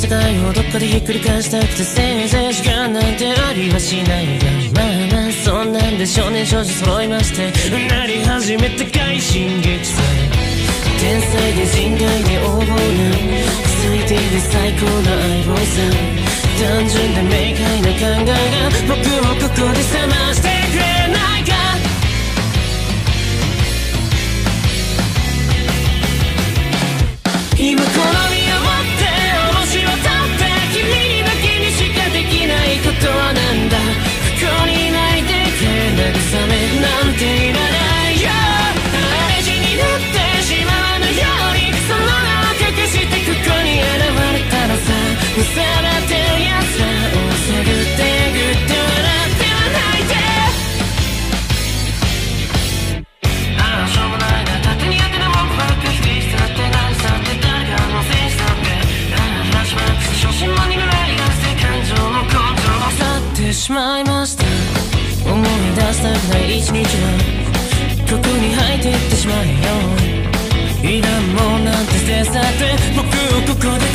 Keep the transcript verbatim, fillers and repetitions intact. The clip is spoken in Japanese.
世界をどっかでひっくり返したくてせいぜい時間なんてありはしないが、まあまあそんなんで少年少女揃いましてなり始めた快進撃さ。天才で人外で横暴な最低で最高な相棒さ。単純で明快な考えが僕をここで覚ましてくれないか。今この身をもって面白たって君にだけにしかできないことはなんだ。ここにいないでくれ慰めなんていらないよ。大事になってしまわぬようにその名を隠してここに現れたのさ。むさばってる奴らを探ってぐって笑ってはないで。ああしょうもないな勝手にやってたもんばっか否定してだって何さって誰かのせいしたって。ああフラッシュバックして初心も苦いがして感情の根性を去ってしまいました。思い出したくない一日はここに入っていってしまえよ。いらんもんなんて捨て去って僕をここで